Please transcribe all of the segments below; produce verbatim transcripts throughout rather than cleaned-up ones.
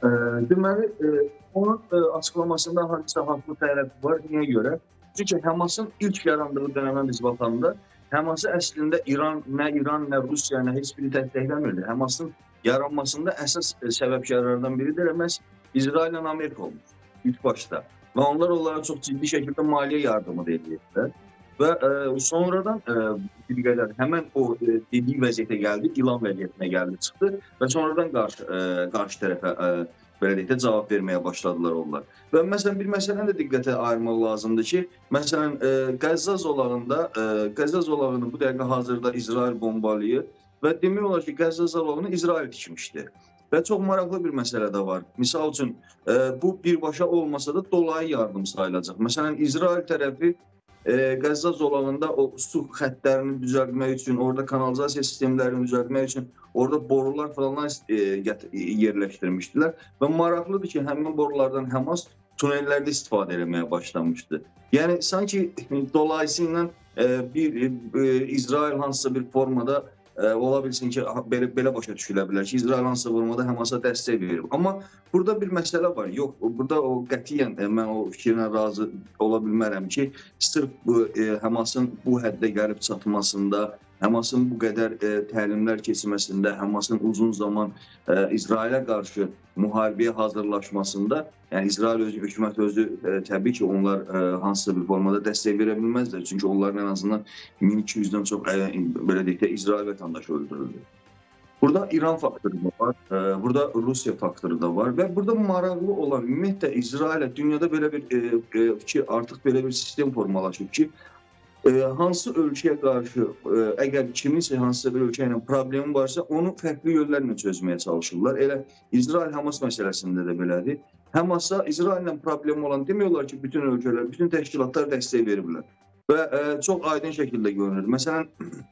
Eee, deməli, eee, onun, eee, açıqlamasında hansısa haqlı tərəfi var. Niyə görə? Çünki Həmasın ilk yarandığı dönəmə biz baxanda, Həması əslində İran, nə İran, nə Rusiya, nə heç biri dəstəkləmirdi. Həmasın yaranmasında əsas e, səbəbkarlardan biri də məhz İsraillə Amerika olmuş ilk başda. Və onlar onlara çox ciddi şəkildə maliyyə yardımı da edirdilər. Və e, sonradan e, bir qədər həmən o e, dediyi vəziyyətə gəldi, ilan vəziyyətinə gəldi, çıxdı və sonradan qarşı e, qarşı tərəfə e, belə deyək də cavab verməyə başladılar onlar. Və məsələn bir məsələni də diqqətə ayırmaq lazımdır ki, məsələn e, Qəzza zolağında, e, Qəzza zolağını bu dəqiqə hazırda İsrail bombalayır və demək olar ki, Qəzza zolağını İsrail tikmişdi. Və çox maraqlı bir məsələ də var. Misal üçün, e, bu birbaşa olmasa da dolayı yardım sayılacaq. Məsələn, İsrail tərəfi e, Qəzza zolağında o su xəttlərini düzəltmək üçün, orada kanalizasiya sistemlərini düzəltmək üçün orada borular falan e, yerləşdirmişdilər. Və maraqlıdır ki, həmin borulardan Həmas tunellərdə istifadə etməyə başlamışdı. Yəni, sanki dolayısıyla e, bir e, İsrail hansısa bir formada E, ola bilsin ki, belə, belə başa düşülə bilər ki, İsrail hansısa formada Həmasa dəstək verir. Amma burada bir məsələ var. Yox, burada o qətiyyən e, mən o fikirlə razı ola bilmərəm ki, sırf bu e, Həmasın bu həddə gəlib çatmasında, Həmasın bu qədər e, təlimlər keçməsində, Həmasın uzun zaman e, İsrailə qarşı müharibəyə hazırlaşmasında, yəni İsrail özü, hökumət özü e, təbii ki, onlar e, hansısa bir formada dəstək verə bilməzlər. Çünki onların ən azından min iki yüzdən çox e, belə deyək də İsrail vətəndaşı öldürüldü. Burada İran faktoru da var, e, burada Rusiya faktoru da var və burada maraqlı olan ümumiyyətlə İsrailə dünyada belə bir e, e, ki, artıq belə bir sistem formalaşıb ki, E, hansı ölkəyə qarşı, e, əgər kiminsə hansısa bir ölkə ilə problemi varsa, onu fərqli yollarla çözməyə çalışırlar. Elə İsrail-Həmas məsələsində də belədir. Həmasa İsraillə problemi olan demək olar ki, bütün ölkələr, bütün təşkilatlar dəstək veriblər. Və e, çox aydın şəkildə görünür. Məsələn,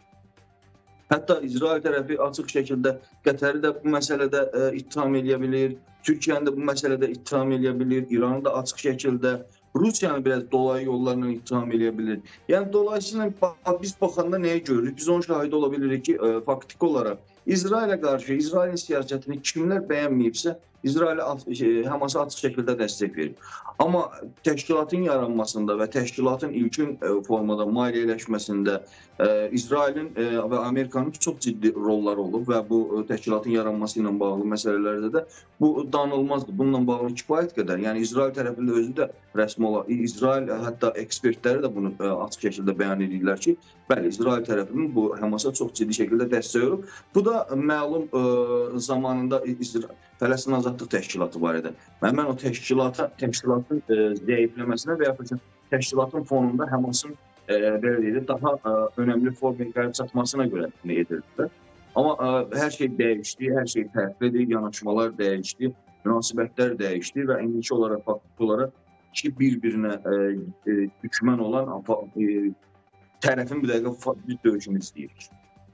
hətta İsrail tərəfi açıq şəkildə Qətəri də bu məsələdə e, ittiham edə bilir, Türkiyəni də bu məsələdə ittiham edə bilir, İranı da açıq şəkildə, Rusiyanı biraz dolayı yollarla ittiham edə bilir. Yəni, dolayısıyla biz baxanda nəyə görürük? Biz onun şahidi ola bilirik ki, e, faktik olaraq İsrailə qarşı, İsrailin siyasətini kimlər bəyənməyibsə, İsrailə Həmasa açıq şəkildə dəstək verir. Amma təşkilatın yaranmasında və təşkilatın ilkin e, formada maliyyələşməsində e, İsrailin e, və Amerikanın çox ciddi rolları olub və bu e, təşkilatın yaranması ilə bağlı məsələlərdə də bu danılmazdır. Bununla bağlı kifayət qədər. Yəni, İsrail tərəfində özü də rəsmi olaraq, İsrail hətta ekspertləri də bunu e, açıq şəkildə bəyan edirlər ki, bəli, İsrail tərəfinin bu Həmasa çox ciddi şəkildə dəstək olub. Bu da məlum e, zamanında İsrail Fələstin Azadlıq Təşkilatı var idi. Mən o təşkilata, təşkilatın e, zəifləməsinə və yaxud təşkilatın fonunda Həmasın e, belə deyək, daha e, önəmli formaya gəlib çatmasına görə nə edirdilər. Amma e, hər şey dəyişdi, hər şey fərqlidir, yanaşmalar dəyişdi, münasibətlər dəyişdi və indiki olaraq, faktiki olaraq ki, bir-birinə e, e, düşmən olan e, tərəfin bir dəqiqə bir döyüşünü istəyir.